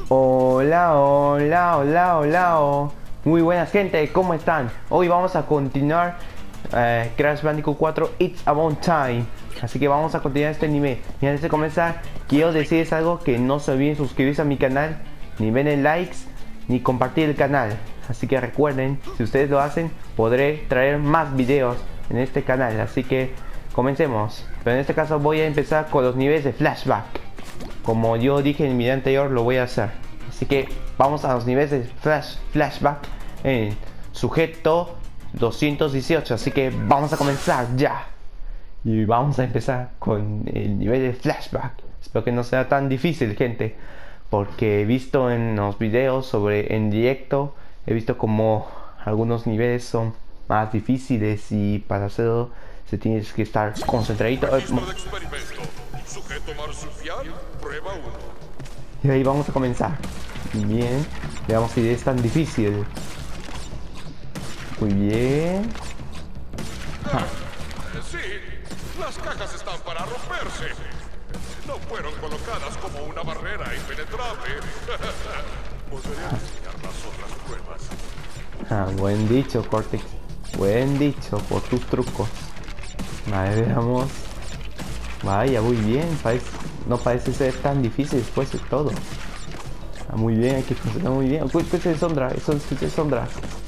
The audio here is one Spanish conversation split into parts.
Hola, hola, hola, hola. Muy buenas gente, ¿cómo están? Hoy vamos a continuar Crash Bandicoot 4 It's About Time. Así que vamos a continuar este nivel. Y antes de comenzar, quiero decirles algo: que no se olviden suscribirse a mi canal, ni ver likes, ni compartir el canal. Así que recuerden, si ustedes lo hacen, podré traer más videos en este canal. Así que comencemos. Pero en este caso voy a empezar con los niveles de flashback. Como yo dije en el video anterior, lo voy a hacer. Así que vamos a los niveles de flashback en sujeto 218. Así que vamos a comenzar ya. Y vamos a empezar con el nivel de flashback. Espero que no sea tan difícil, gente, porque he visto en los videos en directo, he visto como algunos niveles son más difíciles y para hacerlo se tiene que estar concentradito. Sujeto marsupial, prueba 1. Y ahí vamos a comenzar. Bien, veamos si es tan difícil. Muy bien. Sí, las cajas están para romperse. No fueron colocadas como una barrera impenetrable. Volveré a enseñar las otras pruebas. Buen dicho, Cortex. Buen dicho por tus trucos. Vale, veamos. Vaya, muy bien. No parece ser tan difícil después de todo. Muy bien, hay que funcionar muy bien. Escucha el Sondra, escucha el Sondra.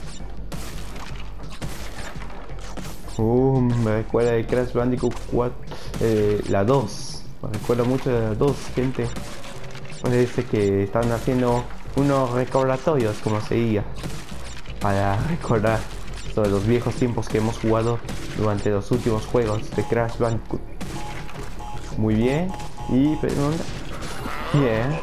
Me recuerda de Crash Bandicoot 4, la 2. Me recuerda mucho de la 2, gente. Parece que están haciendo unos recordatorios, como se diga, para recordar sobre los viejos tiempos que hemos jugado durante los últimos juegos de Crash Bandicoot. Muy bien. Y pregunta. Bien.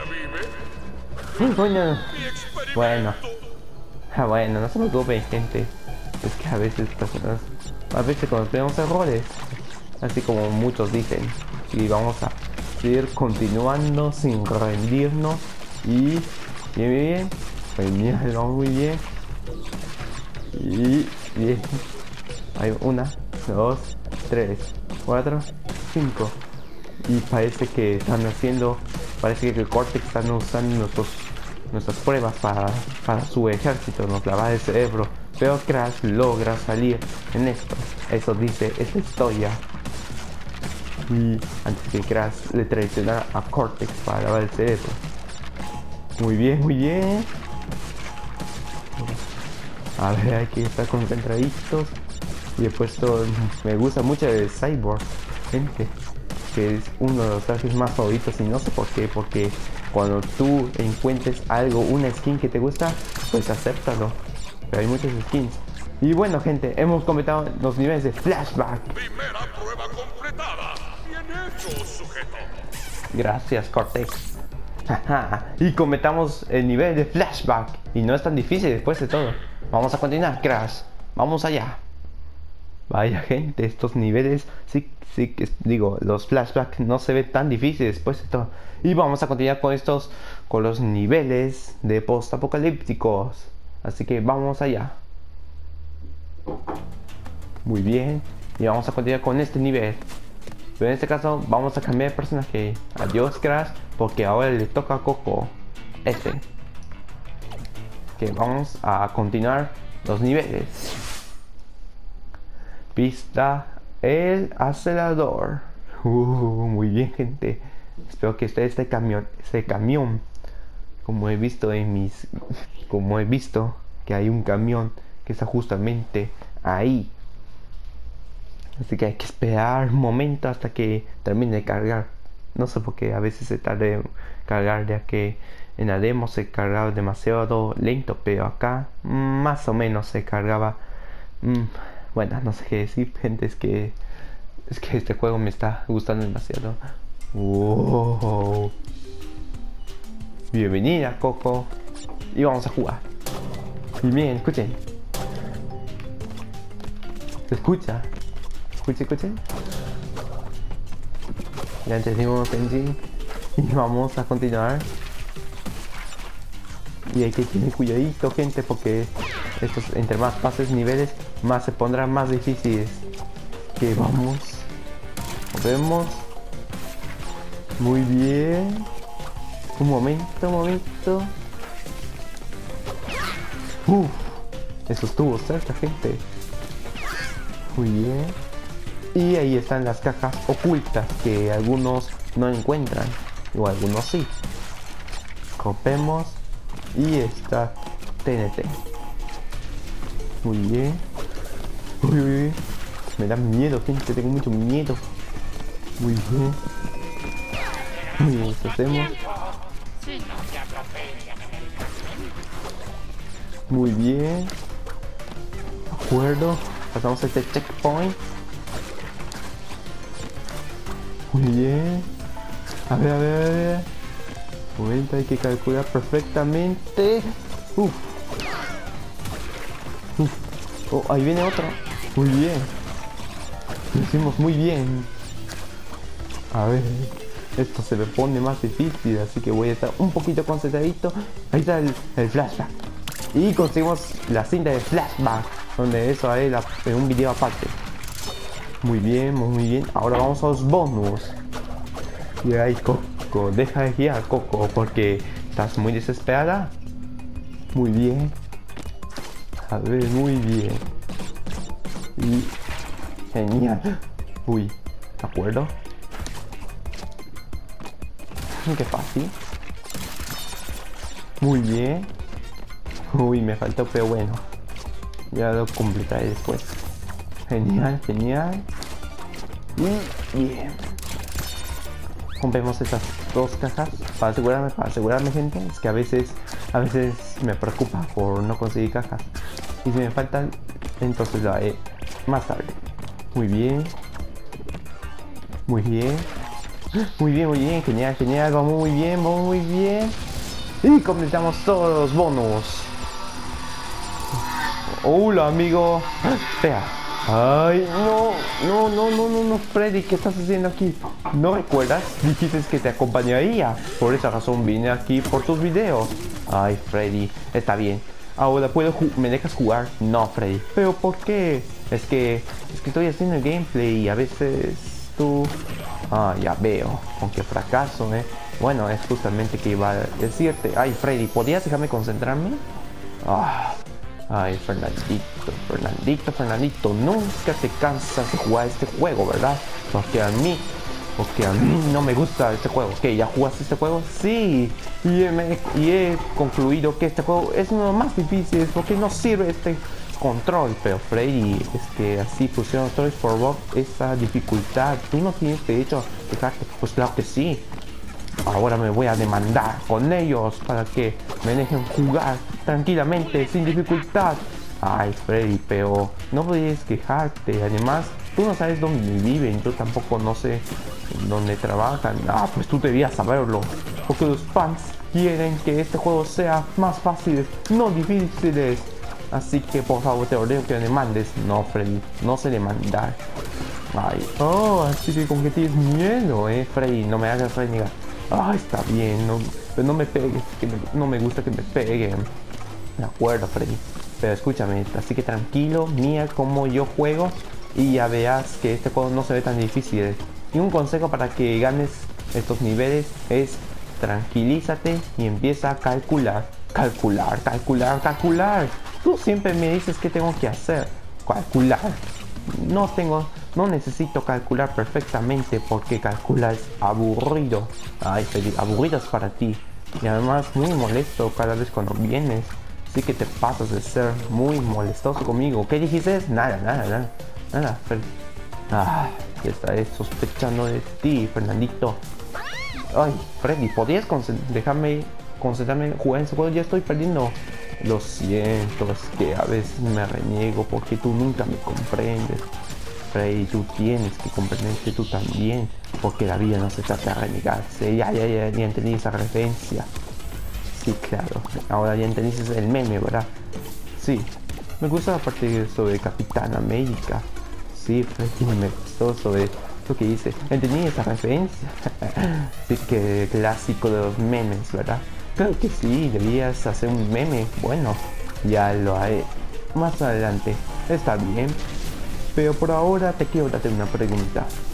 Bueno. Bueno. Bueno, no se preocupen, gente. Es que a veces cometemos errores, así como muchos dicen. Y vamos a seguir continuando sin rendirnos. Y bien. Genial, vamos muy bien. Y bien. Hay 1, 2, 3, 4, 5. Y parece que parece que el Cortex están usando nuestras pruebas para su ejército, nos lava el cerebro. Pero Crash logra salir en esto. Eso dice esta historia. Y antes que Crash le traicionara a Cortex para lavar el cerebro. Muy bien, muy bien. A ver, hay que estar concentraditos. Y he puesto, me gusta mucho el Cyborg, gente, que es uno de los trajes más favoritos, y no sé por qué, porque cuando tú encuentres algo, una skin que te gusta, pues acéptalo. Pero hay muchas skins. Y bueno, gente, hemos completado los niveles de flashback. Primera prueba completada. Bien hecho, sujeto. Gracias, Cortex. Y completamos el nivel de flashback. Y no es tan difícil después de todo. Vamos a continuar, Crash. Vamos allá. Vaya, gente, estos niveles, sí, digo, los flashbacks no se ven tan difíciles después de todo. Y vamos a continuar con los niveles de post-apocalípticos. Así que vamos allá. Muy bien. Y vamos a continuar con este nivel. Pero en este caso vamos a cambiar de personaje. Adiós, Crash, porque ahora le toca a Coco. Que vamos a continuar los niveles. Pista el acelerador. Muy bien, gente. Espero que esté este camión. Como he visto que hay un camión que está justamente ahí. Así que hay que esperar un momento hasta que termine de cargar. No sé por qué a veces se tarda en cargar, ya que en la demo se cargaba demasiado lento, pero acá más o menos se cargaba. Bueno, no sé qué decir, gente, es que este juego me está gustando demasiado. Wow. Bienvenida, Coco. Y vamos a jugar. Y bien, escuchen. ¿Se escucha? Escuchen. Ya entendimos engine. Y vamos a continuar. Y hay que tener cuidadito, gente, porque entre más pases niveles, más se pondrán más difíciles. Que vamos. Nos vemos. Muy bien. Un momento, un momento. Uf, eso estuvo cerca, gente. Muy bien. Y ahí están las cajas ocultas que algunos no encuentran. O algunos sí. Copemos. Y está TNT. Muy bien. Uy, uy, uy. Me da miedo, gente. Tengo mucho miedo. Muy bien. Muy bien, esto hacemos. Muy bien. De acuerdo. Pasamos este checkpoint. Muy bien. A ver, a ver, a ver. Un momento, hay que calcular perfectamente. Uf. Uf. Oh, ahí viene otro. Muy bien. Lo hicimos muy bien. A ver. Esto se me pone más difícil, así que voy a estar un poquito concentradito. Ahí está el flashback. Y conseguimos la cinta de flashback, donde eso hay en un video aparte. Muy bien, muy bien. Ahora vamos a los bonus. Y ahí, Coco, deja de guiar, Coco, porque estás muy desesperada. Muy bien. A ver, muy bien. Y genial. Uy, ¿de acuerdo? Qué fácil. Muy bien. Uy, me faltó, pero bueno. Ya lo completaré después. Genial, genial. Y bien. Rompemos estas dos cajas para asegurarme, gente. Es que a veces me preocupa por no conseguir cajas. Y si me faltan, entonces lo haré más tarde. Muy bien. Muy bien. Muy bien, muy bien. Genial, genial. Vamos muy bien, vamos muy bien. Y completamos todos los bonus. Hola, amigo. Espera. Ay, no, Freddy, ¿qué estás haciendo aquí? ¿No recuerdas? Dijiste que te acompañaría. Por esa razón vine aquí por tus videos. Ay, Freddy, está bien. Ahora ¿me dejas jugar? No, Freddy. ¿Pero por qué? Es que estoy haciendo el gameplay y a veces tú... Ah, ya veo. Aunque fracaso, Bueno, es justamente que iba a decirte. Ay, Freddy, ¿podrías dejarme concentrarme? Ay, Fernandito, nunca te cansas de jugar este juego, ¿verdad? Porque a mí no me gusta este juego. ¿Qué? ¿Ya jugaste este juego? Sí, y he concluido que este juego es uno de los más difíciles porque no sirve este control. Pero Freddy, es que así pusieron Toys for Bob esa dificultad. Tú no tienes derecho a dejarte. Pues claro que sí. Ahora me voy a demandar con ellos para que me dejen jugar tranquilamente, sin dificultad. Ay, Freddy, pero no puedes quejarte. Además, tú no sabes dónde viven. Yo tampoco no sé dónde trabajan. Pues tú debías saberlo. Porque los fans quieren que este juego sea más fácil, no difíciles. Así que por favor te ordeno que me demandes. No, Freddy, no sé demandar. Ay, así que con que tienes miedo, Freddy. No me hagas renegar. Está bien, pero no me pegues, que no me gusta que me peguen. De acuerdo, Freddy. Pero escúchame, así que tranquilo, mira cómo yo juego y ya veas que este juego no se ve tan difícil. Y un consejo para que ganes estos niveles es tranquilízate y empieza a calcular. Calcular. Tú siempre me dices qué tengo que hacer. Calcular. No necesito calcular perfectamente porque calcular es aburrido. Ay, Freddy, aburrido es para ti. Y además muy molesto cada vez cuando vienes. Así que te pasas de ser muy molestoso conmigo. ¿Qué dijiste? Nada, Freddy. Ya estaré sospechando de ti, Fernandito. Ay, Freddy, ¿podrías dejarme concentrarme en jugar en ese juego? Ya estoy perdiendo. Lo siento, es que a veces me reniego porque tú nunca me comprendes. Freddy, tú tienes que comprenderte tú también, porque la vida no se trata de renegarse. Ya entendí esa referencia. Sí, claro, ahora ya entendiste el meme, ¿verdad? Sí, me gusta la parte sobre Capitán América. Sí, Freddy, me gustó sobre lo que dice. Entendí esa referencia. Sí, que clásico de los memes, ¿verdad? Claro que sí, debías hacer un meme. Bueno, ya lo haré más adelante. Está bien. Pero por ahora te quiero darte una pregunta.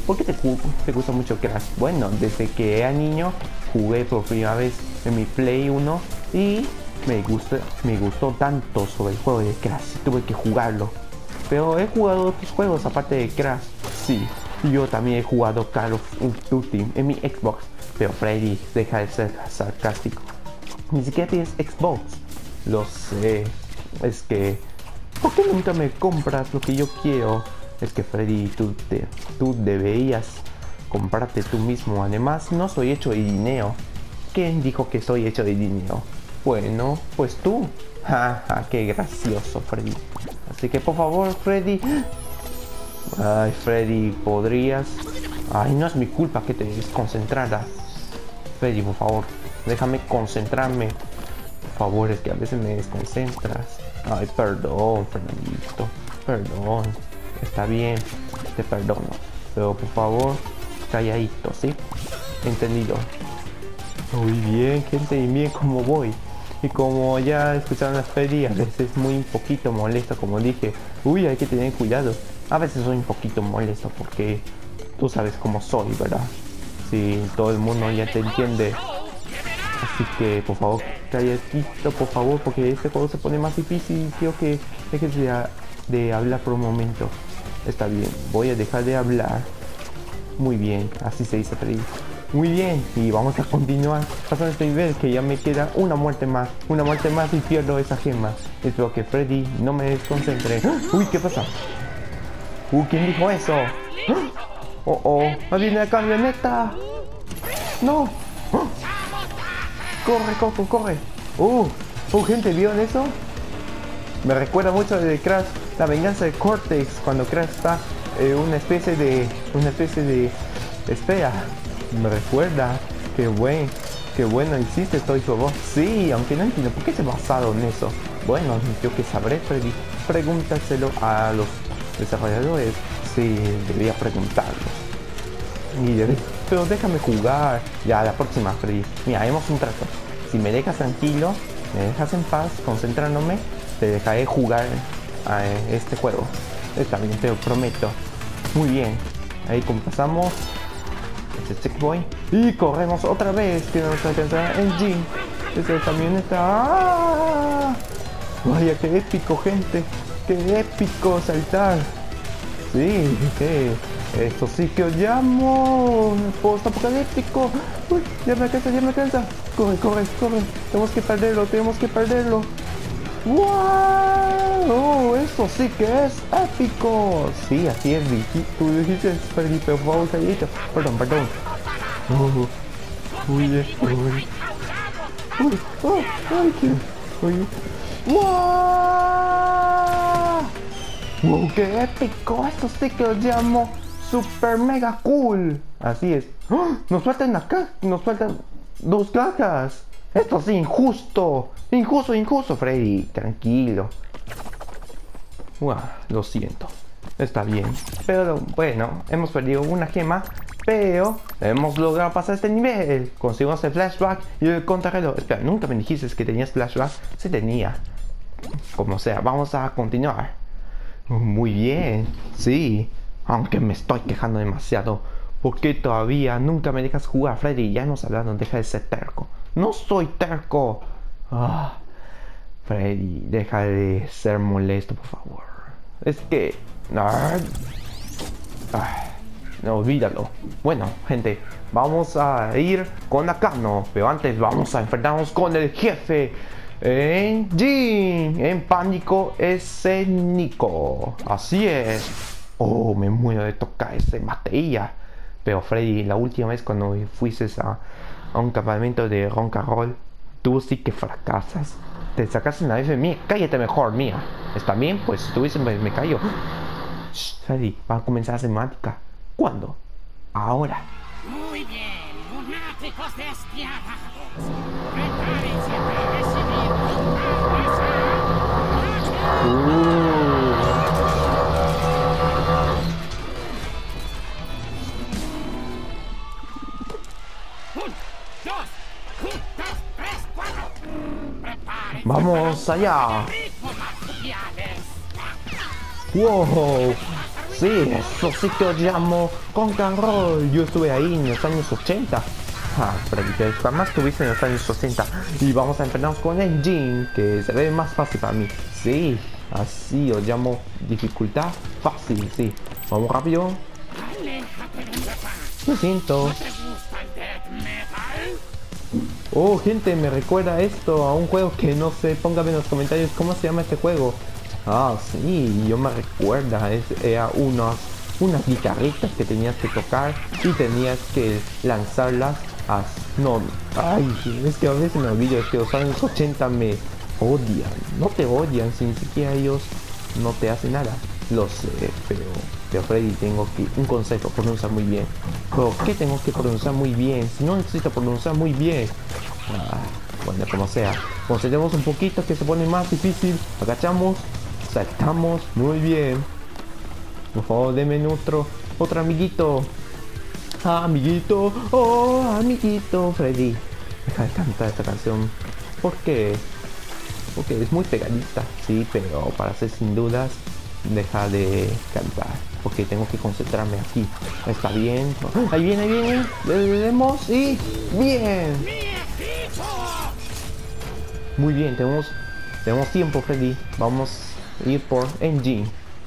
¿Por qué te gusta mucho Crash? Bueno, desde que era niño jugué por primera vez en mi Play 1 y me gustó tanto sobre el juego de Crash, tuve que jugarlo. Pero he jugado otros juegos aparte de Crash. Sí, yo también he jugado Call of Duty en mi Xbox. Pero Freddy, deja de ser sarcástico. Ni siquiera tienes Xbox. Lo sé. Es que... ¿por qué nunca me compras lo que yo quiero? Es que Freddy, tú deberías comprarte tú mismo. Además, no soy hecho de dinero. ¿Quién dijo que soy hecho de dinero? Bueno, pues tú. Jaja, qué gracioso, Freddy. Así que por favor, Freddy. Ay, Freddy, ¿podrías? Ay, no es mi culpa que te desconcentraras. Freddy, por favor, déjame concentrarme. Por favor, es que a veces me desconcentras. Ay, perdón, Fernandito. Perdón. Está bien, te perdono. Pero por favor, calladito, ¿sí? Entendido. Muy bien, gente, y bien cómo voy. Y como ya escucharon las Freddy, a veces muy un poquito molesto, como dije. Uy, hay que tener cuidado. A veces soy un poquito molesto porque tú sabes cómo soy, ¿verdad? Sí, todo el mundo ya te entiende. Así que, por favor, calladito, por favor, porque este juego se pone más difícil. Quiero que dejes de hablar por un momento. Está bien, voy a dejar de hablar. Muy bien, así se dice Freddy. Muy bien, y vamos a continuar pasando este nivel, que ya me queda una muerte más y pierdo esa gema. Espero que Freddy no me desconcentre. Uy, ¿qué pasa? ¿Quién dijo eso? Oh, ahí viene la camioneta. No. Corre, Coco, corre. Gente, ¿vieron eso? Me recuerda mucho de Crash, la venganza de Cortex, cuando Crash está en una especie de espera. Me recuerda. Qué bueno hiciste Toy Robot. Sí, aunque no entiendo por qué se basaron en eso. Bueno, yo que sabré, Freddy. Pregúntaselo a los desarrolladores. Sí, debería preguntarlos. Pero déjame jugar. Ya, la próxima, Freddy. Mira, haremos un trato. Si me dejas tranquilo, me dejas en paz, concentrándome, te dejaré jugar a este juego. Está bien, te lo prometo. Muy bien. Ahí como pasamos este checkpoint y corremos otra vez, que nos alcanzará el Jean. Esa camioneta. ¡Ah! Vaya, qué épico, gente. Qué épico saltar. Sí, esto sí que os llamo post-apocalíptico. Uy, ya me alcanza. Corre. Tenemos que perderlo. ¡Wow! Eso sí que es épico. Sí, así es, Vicky. Tú dijiste, Freddy, pero por favor, calladito. Perdón. ¡Wow! ¡Qué épico! Esto sí que os llamo super mega cool. Así es. ¡Oh! Nos faltan 2 cajas. Esto es injusto. Injusto, Freddy. Tranquilo. Lo siento. Está bien. Pero bueno, hemos perdido una gema. Pero hemos logrado pasar este nivel. Conseguimos el flashback y el contrarreloj. Espera, nunca me dijiste que tenías flashback. Se tenía. Como sea, vamos a continuar. Muy bien. Sí. Aunque me estoy quejando demasiado. ¿Por qué todavía nunca me dejas jugar, Freddy? Ya nos hablaron, deja de ser terco. No soy terco. Freddy, deja de ser molesto, por favor. Es que... no, olvídalo. Bueno, gente, vamos a ir con Nakano. Pero antes vamos a enfrentarnos con el jefe. En pánico escénico. Así es. Me muero de tocar ese batería. Pero Freddy, la última vez cuando fuiste a un campamento de Roncarol, tú sí que fracasas. Te sacaste una vez de mí. Cállate mejor, mía. ¿Está bien? Pues tú dices, me callo. Shh, Freddy, va a comenzar la semántica. ¿Cuándo? Ahora. Muy bien, lunáticos despiadados. Prepárense para recibir Vamos allá. ¡Wow! Sí, eso sí que lo llamo rock and roll. Yo estuve ahí en los años 80. Ah, Freddy, que jamás estuviste en los años 80. Y vamos a enfrentarnos con Engine, que se ve más fácil para mí. Sí, así lo llamo dificultad fácil, sí. Vamos rápido. Aléjate de mi papá. Lo siento. ¿No te gusta el death metal? Oh, gente, me recuerda esto a un juego que no sé, póngame en los comentarios cómo se llama este juego. Ah, sí, yo me recuerda, era unas guitarritas que tenías que tocar y tenías que lanzarlas a... No, ay, es que a veces me olvido, es que los años 80 me odian. No te odian, si ni siquiera ellos no te hacen nada. Lo sé, pero Freddy, tengo que... Un consejo, pronunciar muy bien. ¿Por qué tengo que pronunciar muy bien? Si no necesito pronunciar muy bien. Ah, bueno, como sea. Concentremos un poquito que se pone más difícil. Agachamos, saltamos, muy bien. Por favor, deme otro amiguito. Ah, amiguito, oh, amiguito, Freddy. Deja de cantar esta canción. ¿Por qué? Porque es muy pegadita, sí, pero para ser sin dudas, deja de cantar. Porque tengo que concentrarme aquí. Está bien. Ahí viene. Le demos y bien. Muy bien, tenemos tiempo, Freddy. Vamos a ir por Engine.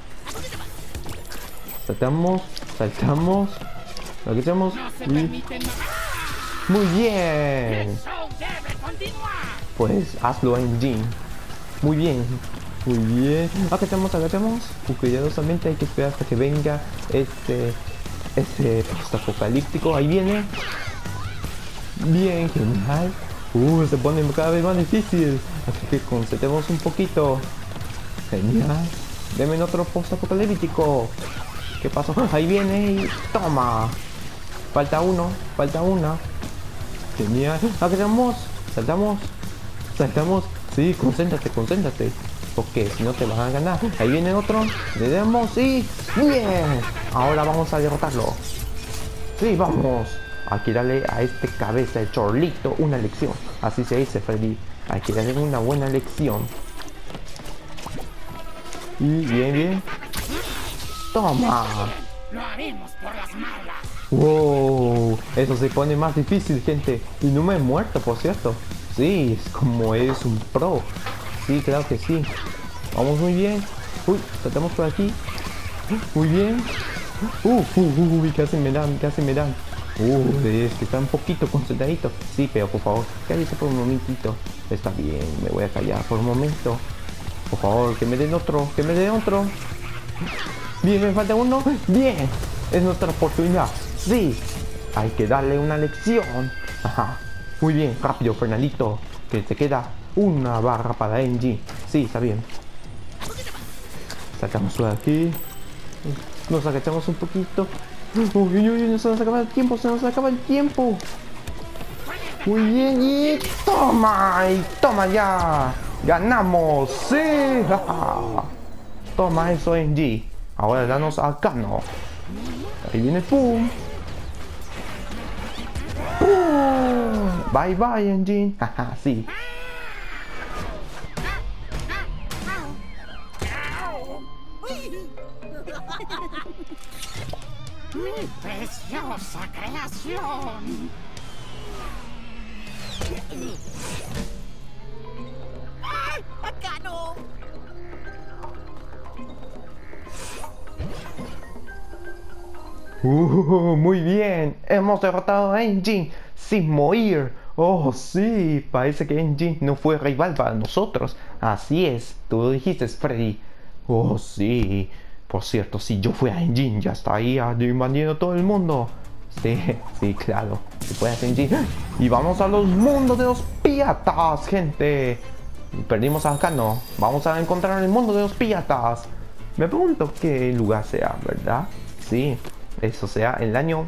Saltamos. Lo que hacemos. No se permite nada. Muy bien. El show debe continuar. Pues hazlo, Engine. Muy bien. Agachamos. Cuidadosamente hay que esperar hasta que venga este post-apocalíptico. Ahí viene. Bien, genial. Se pone cada vez más difícil. Así que concentremos un poquito. Genial. Deme otro post-apocalíptico. ¿Qué pasó? Ahí viene y toma. Falta una. Genial. Agachamos. Saltamos. Sí, concéntrate. Porque si no te van a ganar. Ahí viene otro. Le damos y... ¡bien! Ahora vamos a derrotarlo. Sí, vamos. Hay que darle a este cabeza de chorlito una lección. Así se dice, Freddy. Hay que darle una buena lección. Y bien. Toma. Lo haremos por las malas. Wow, eso se pone más difícil, gente. Y no me he muerto, por cierto. Sí, es como es un pro. Sí, claro que sí. Vamos muy bien. Uy, saltamos por aquí. Muy bien. Casi me dan. Es que está un poquito concentradito. Sí, pero por favor, cállate por un momentito. Está bien, me voy a callar por un momento. Por favor, que me den otro. Bien, me falta uno. Bien, es nuestra oportunidad. Sí, hay que darle una lección. Ajá. Muy bien, rápido, Fernandito. Que te queda una barra para Engine. Sí, está bien. Sacamos por aquí. Nos agachamos un poquito. Uy, se nos acaba el tiempo. Muy bien, y toma ya. Ganamos, sí. Toma eso, Engine. Ahora danos a Kano. Ahí viene, pum. Bye bye, Engine. Haha, sí. Mi preciosa creación. ¡Ay! ¡Acá no! Muy bien. Hemos derrotado a Engine sin morir. Oh, sí. Parece que Engine no fue rival para nosotros. Así es. Tú lo dijiste, Freddy. Oh, sí. Por cierto, si yo fui a Engine, ya está ahí invadiendo todo el mundo. Sí, claro. Si puedes, Engine. Y vamos a los mundos de los piratas, gente. Perdimos a Kano. Vamos a encontrar el mundo de los piratas. Me pregunto qué lugar sea, ¿verdad? Sí. Eso sea en el año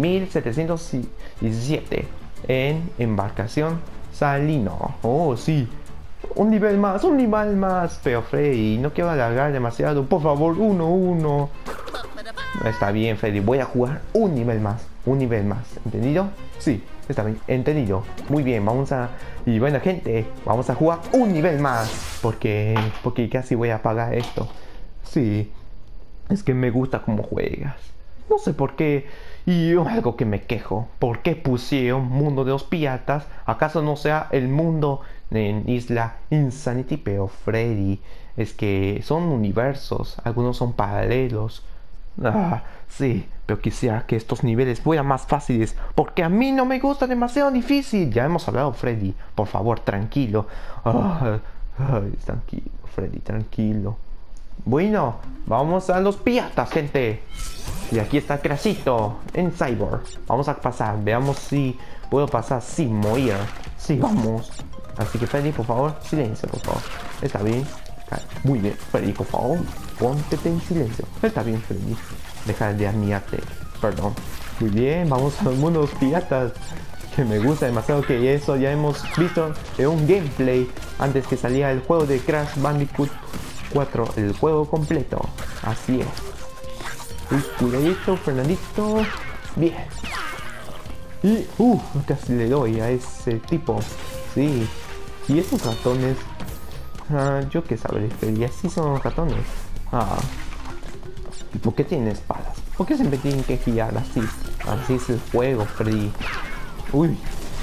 1717 en embarcación Salino. Oh, sí. Un nivel más. Pero Freddy, no quiero alargar demasiado. Por favor, uno. Está bien, Freddy. Voy a jugar un nivel más. ¿Entendido? Sí, está bien. Entendido. Muy bien, y bueno, gente, vamos a jugar un nivel más. Porque casi voy a apagar esto. Sí. Es que me gusta cómo juegas. No sé por qué. Y algo que me quejo. ¿Por qué pusieron Mundo de los Piratas? ¿Acaso no sea el mundo en Isla Insanity? Pero Freddy, es que son universos. Algunos son paralelos. Ah, sí, pero quisiera que estos niveles fueran más fáciles. Porque a mí no me gusta demasiado difícil. Ya hemos hablado, Freddy. Por favor, tranquilo. Tranquilo, Freddy, tranquilo. Bueno, vamos a los piratas, gente. Y aquí está Crashito en Cyborg. Vamos a pasar, veamos si puedo pasar sin morir. Sí, vamos. Así que Freddy, por favor, silencio, por favor. Está bien. Muy bien, Freddy, por favor, póntete en silencio. Está bien, Freddy. Deja de admirarte. Perdón. Muy bien, vamos al mundo de los piratas. Que me gusta demasiado, que eso ya hemos visto en un gameplay antes que salía el juego de Crash Bandicoot 4, el juego completo. Así es. Uy, cuidadito, Fernandito. Bien. Y casi le doy a ese tipo. Sí. Y esos ratones, yo qué sabré, Freddy, así son los ratones. ¿Y por qué tienen espadas? ¿Por qué siempre tienen que girar así? Así es el juego, Freddy. Uy.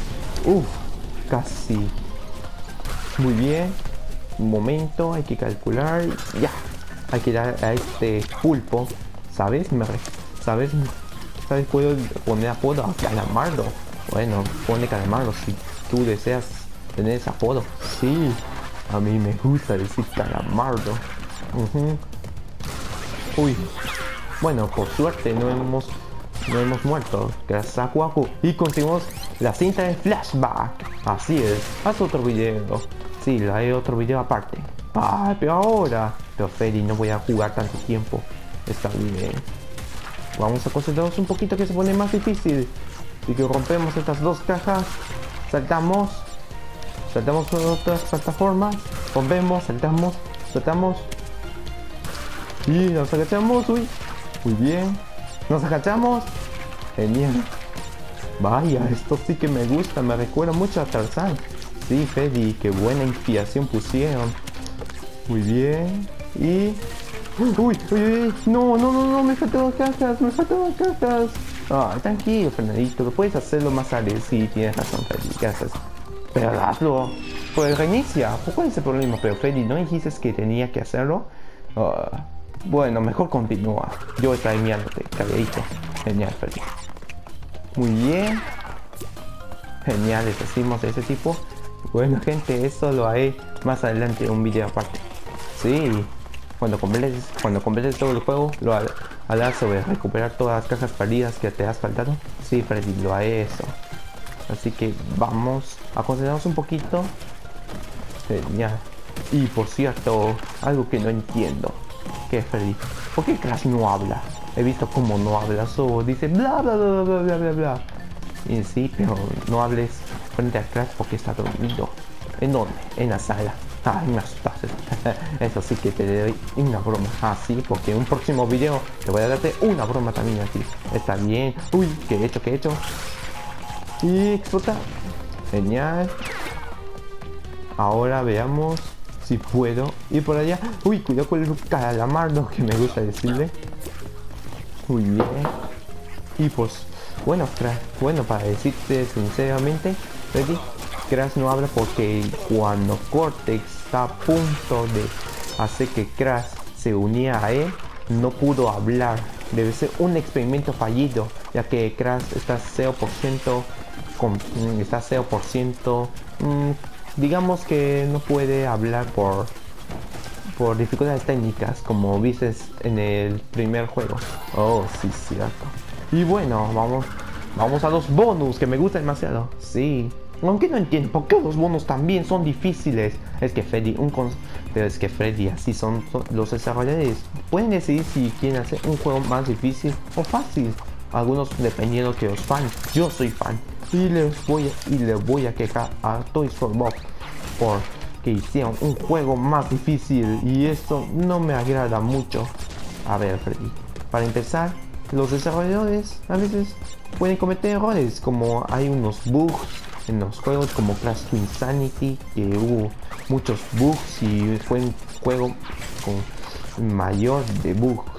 Casi. Muy bien. Un momento, hay que calcular. Ya. Hay que dar a este pulpo. ¿Sabes? ¿Sabes? Puedo poner apodo a Calamardo. Bueno, pone Calamardo si tú deseas tener ese apodo. Sí. A mí me gusta decir Calamardo. Uy. Bueno, por suerte no hemos muerto. Gracias a Waku. Y continuamos la cinta de flashback. Así es. Haz otro video. Sí, le haré otro video aparte. Pero ahora. Pero Freddy, no voy a jugar tanto tiempo. Está bien. Vamos a concentrarnos un poquito, que se pone más difícil. Y que rompemos estas dos cajas. Saltamos por otras plataformas. Rompemos, saltamos. Y nos agachamos. Uy. Muy bien. Nos agachamos. Genial. Vaya, esto sí que me gusta. Me recuerda mucho a Tarzán. Sí, Freddy, qué buena inspiración pusieron. Muy bien. Y... Uy, no, me faltaban cajas. Tranquilo, Fernandito, lo puedes hacerlo más tarde. Sí, tienes razón, Freddy, gracias. Pero hazlo. Pues reinicia. ¿Cuál es el problema? Pero Freddy, ¿no dijiste que tenía que hacerlo? Bueno, mejor continúa. Yo estaré mirándote, calladito. Genial, Freddy. Muy bien. Genial, deshacimos de ese tipo. Bueno, gente, esto lo haré más adelante en un video aparte. Sí. Cuando completes todo el juego, lo harás sobre recuperar todas las cajas perdidas que te has faltado. Sí, Freddy, lo haré eso. Así que vamos a concentrarnos un poquito. Genial. Y por cierto, algo que no entiendo. ¿Qué, Freddy? ¿Por qué Crash no habla? He visto cómo no habla, solo dice bla bla bla bla bla bla bla. Y sí, pero no hables frente a Crash porque está dormido. ¿En dónde? En la sala. Me asustaste. Eso sí que te doy una broma. Sí, porque en un próximo video te voy a darte una broma también aquí. Está bien. Uy, ¿qué he hecho? Y explota. Genial. Ahora veamos si puedo ir por allá. Uy, cuidado con el Calamardo, que me gusta decirle. Muy bien. Y pues, bueno, para decirte sinceramente, Freddy, Crash no habla porque cuando Cortex está a punto de hacer que Crash se uniera a él, no pudo hablar. Debe ser un experimento fallido, ya que Crash está 0%, digamos que no puede hablar por dificultades técnicas, como viste en el primer juego. Sí, cierto. Y bueno, vamos a los bonus, que me gustan demasiado. Sí. Aunque no entiendo por qué los bonus también son difíciles. Es que Freddy, así son los desarrolladores. Pueden decidir si quieren hacer un juego más difícil o fácil. Algunos dependiendo que los fans. Yo soy fan. Y les voy a quejar a Toys for Bob porque hicieron un juego más difícil. Y esto no me agrada mucho. A ver, Freddy. Para empezar, los desarrolladores a veces pueden cometer errores. Como hay unos bugs en los juegos como Crash Twinsanity, que hubo muchos bugs y fue un juego con mayor de bugs.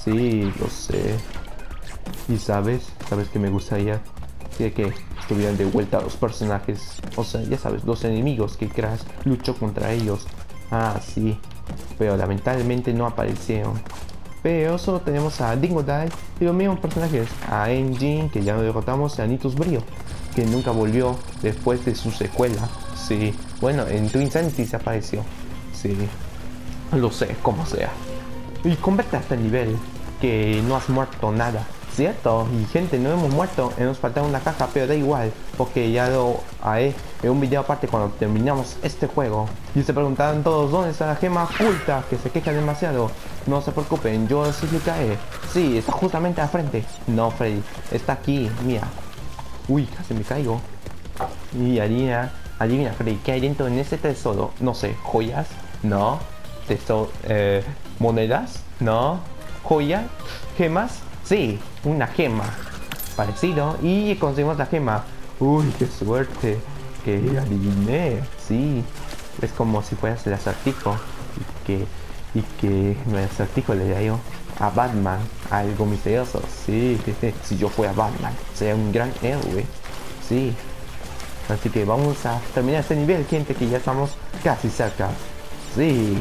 Sí, lo sé. Y sabes que me gustaría que estuvieran de vuelta los personajes. O sea, ya sabes, los enemigos que Crash luchó contra ellos. Ah, sí. Pero lamentablemente no aparecieron. Pero solo tenemos a Dingodile y los mismos personajes. A Engine, que ya lo derrotamos, y a Nitus Brio, que nunca volvió después de su secuela. Sí. Bueno, en Twinsanity se apareció. Sí. Lo sé, como sea. Y converte hasta el nivel que no has muerto nada. Cierto, y gente, no hemos muerto, nos falta una caja, pero da igual, porque ya lo haré en un video aparte cuando terminamos este juego. Y se preguntarán todos dónde está la gema oculta, que se queja demasiado. No se preocupen, yo sí le cae. Sí, está justamente al frente. No, Freddy, está aquí, mira. Uy, casi me caigo. Y adivina, Freddy, ¿qué hay dentro en ese tesoro? No sé, ¿joyas? No. Tesoro, ¿monedas? No. ¿Joya? ¿Gemas? Sí, una gema. Parecido. Y conseguimos la gema. Uy, qué suerte. Que adiviné. Sí. Es como si fueras el acertijo. Y que el acertijo le daría yo a Batman. Algo misterioso. Sí. Si yo fuera Batman, sería un gran héroe. Sí. Así que vamos a terminar este nivel, gente, que ya estamos casi cerca. Sí.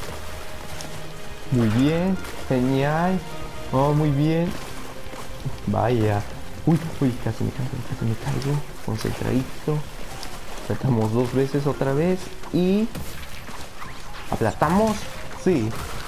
Muy bien. Genial. Oh, muy bien. Vaya. Uy, casi me caigo. Concentradito. Saltamos 2 veces otra vez. Y aplastamos. Sí.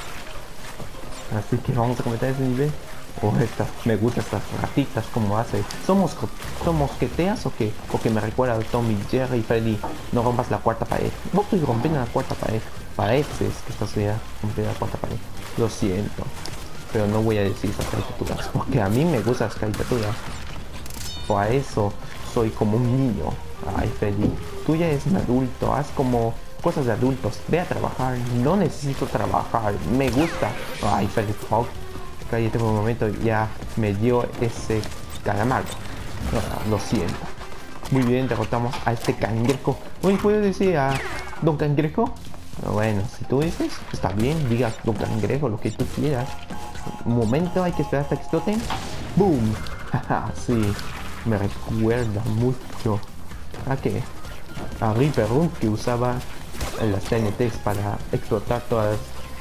Así que vamos a completar ese nivel. Oh, me gustan estas ratitas como hace. ¿Son mosqueteas o qué? O que me recuerda a Tommy, Jerry y Freddy. No rompas la cuarta pared. No estoy rompiendo la cuarta pared. Pareces que estás rompiendo la cuarta pared. Lo siento. Pero no voy a decir esas caricaturas, porque a mí me gustan las caricaturas. Por eso soy como un niño. Ay, Freddy, tú ya eres un adulto, haz como cosas de adultos. Ve a trabajar, no necesito trabajar, me gusta. Ay, Freddy, por favor, cállate por un momento, ya me dio ese calamar. Lo siento. Muy bien, derrotamos a este cangrejo. Oye, ¿puedo decir a Don Cangrejo? Bueno, si tú dices, está bien, digas Don Cangrejo, lo que tú quieras. Un momento, hay que esperar hasta que exploten. ¡Boom! Sí, me recuerda mucho a que a Reaper Room, que usaba las TNTs para explotar todas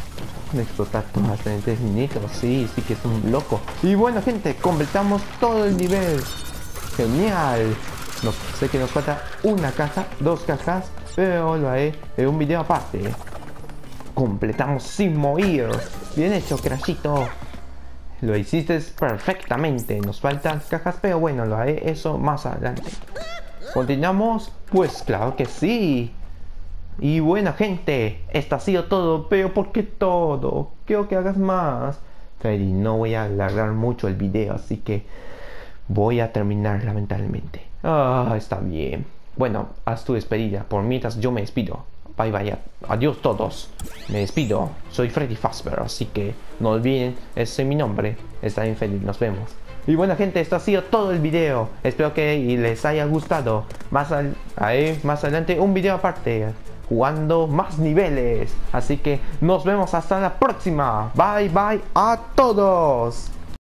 las TNTs nitro. Sí, que es un loco. Y bueno, gente, completamos todo el nivel. Genial. Sé que nos falta una caja, 2 cajas, pero lo haré en un video aparte. Completamos sin morir. Bien hecho, Crashito. Lo hiciste perfectamente. Nos faltan cajas, pero bueno, lo haré eso más adelante. ¿Continuamos? Pues claro que sí. Y bueno, gente, esto ha sido todo. Pero ¿por qué todo? Quiero que hagas más. Freddy, no voy a alargar mucho el video, así que voy a terminar lamentablemente. Ah, está bien. Bueno, haz tu despedida. Por mientras yo me despido. Bye bye, adiós todos. Me despido, soy Freddy Fazbear, así que no olviden, ese es mi nombre. Está bien, Freddy, nos vemos. Y bueno, gente, esto ha sido todo el video. Espero que les haya gustado. Más adelante un video aparte, jugando más niveles. Así que nos vemos hasta la próxima. Bye bye a todos.